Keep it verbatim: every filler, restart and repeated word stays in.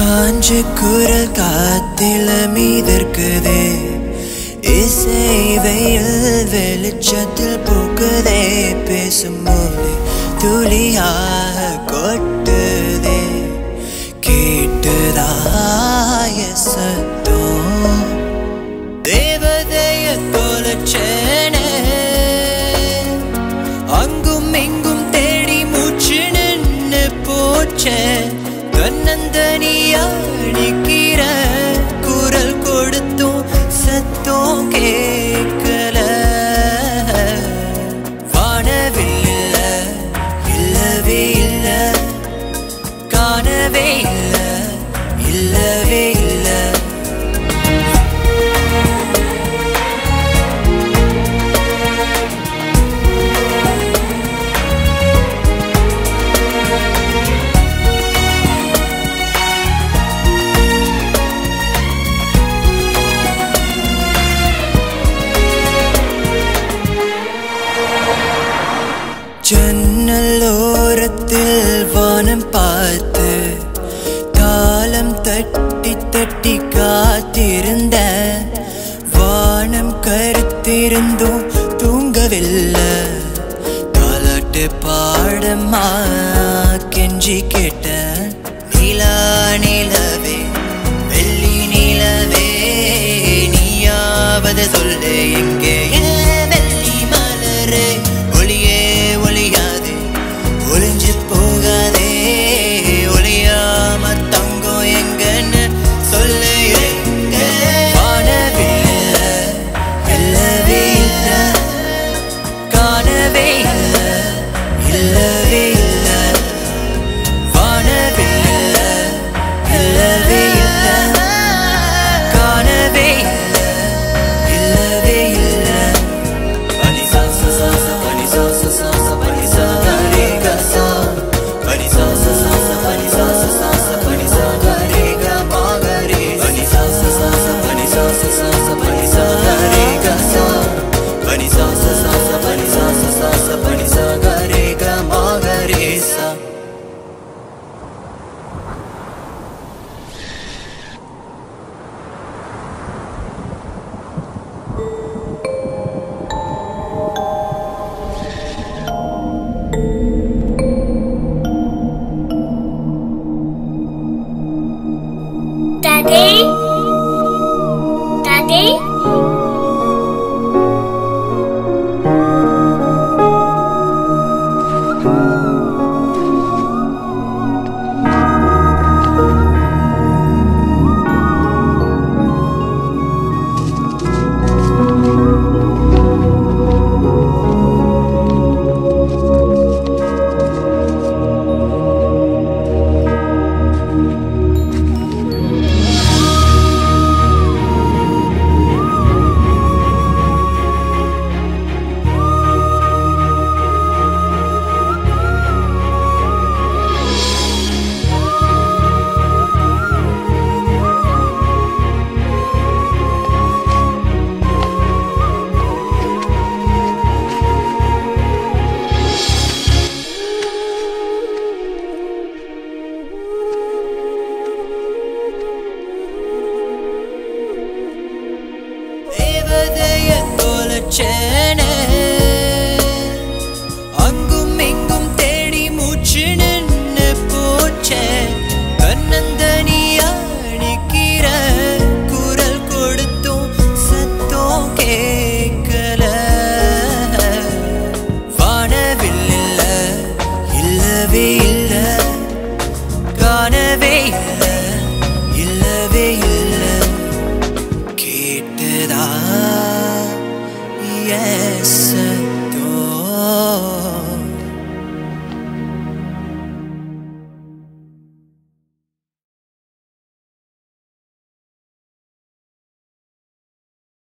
காஞ்ச குரல் காத்தில மீதற்குதே இசை வெயில் வெளிச்சத்தில் பூக்குதே பேசும்போது துளியாக கொட்டுதே கேட்டுதாய சத்தம் தேவதைய தொலைச்சேனே அங்கும் இங்கும் தேடி மூச்சு நின்று போச்சே தன்னந்தனியா நிக்கிற குரல் கொடுத்தும் சத்தம் கேட்கல வானவில் இல்ல இல்லவே இல்ல காணவே இல்ல இல்லவே இல்ல ஜன்னலோரத்தில் வானம் பார்த்து தாளம் தட்டி தட்டி காத்திருந்த வானம் கருத்திருந்தும் தூங்கவில்லை தாலாட்டு பாடமா கெஞ்சி கேட்ட நிலா நிலவே வெள்ளி நிலவே நீயாவது சொல்லு எங்கே வெள்ளி மலரே